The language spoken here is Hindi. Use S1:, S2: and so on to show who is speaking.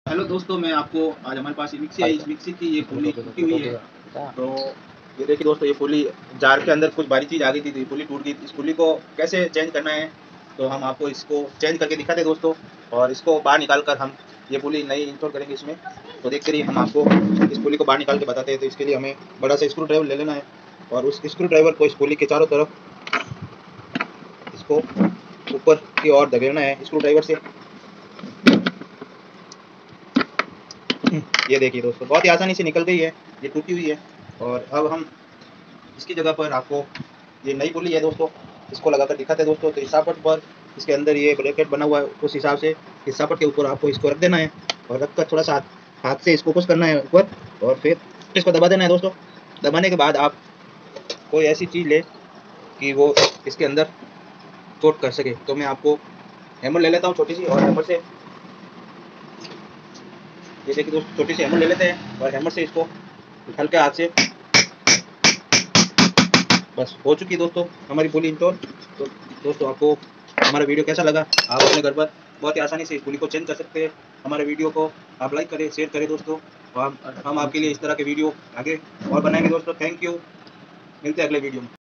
S1: हेलो दोस्तों, मैं आपको आज हमारे पास ये मिक्सी है। इस मिक्सी की ये पुली टूटी हुई है। तो ये देखिए दोस्तों, ये पुली जार के अंदर कुछ भारी चीज़ आ गई थी तो ये पुली टूट गई। इस पुली को कैसे चेंज करना है तो हम आपको इसको चेंज करके दिखाते हैं दोस्तों। और इसको बाहर निकाल कर हम ये पुली नई इंस्टॉल करेंगे इसमें। तो देखते रहिए, हम आपको इस पुली को बाहर निकाल के बताते हैं। तो इसके लिए हमें बड़ा सा स्क्रू ड्राइवर ले लेना है और उस स्क्रू ड्राइवर को इस पुली के चारों तरफ इसको ऊपर की ओर धकेलना है स्क्रू ड्राइवर से। ये देखिए दोस्तों, बहुत ही आसानी से निकल गई है, ये टूटी हुई है। और अब हम इसकी जगह पर आपको ये नई पुली है दोस्तों, इसको लगाकर दिखाते हैं दोस्तों। तो इस सापट पर इसके अंदर ये ब्रैकेट बना हुआ है, उस हिसाब से इस सापट के ऊपर आपको इसको रख देना है और रख कर थोड़ा सा हाथ से इसको पुश करना है ऊपर और फिर इसको दबा देना है दोस्तों। दबाने के बाद आप कोई ऐसी चीज़ ले कि वो इसके अंदर चोट कर सके। तो मैं आपको हैमर ले लेता हूँ छोटी सी, और हैमर से जैसे कि दोस्तों छोटी सी हैमर ले लेते हैं और हैमर से इसको हल्के हाथ से, बस हो चुकी है दोस्तों हमारी पुली इंस्टॉल। तो दोस्तों, आपको हमारा वीडियो कैसा लगा? आप अपने घर पर बहुत ही आसानी से इस पुली को चेंज कर सकते हैं। हमारे वीडियो को आप लाइक करें, शेयर करें दोस्तों। और हम आपके लिए इस तरह के वीडियो आगे और बनाएंगे दोस्तों। थैंक यू, मिलते हैं अगले वीडियो में।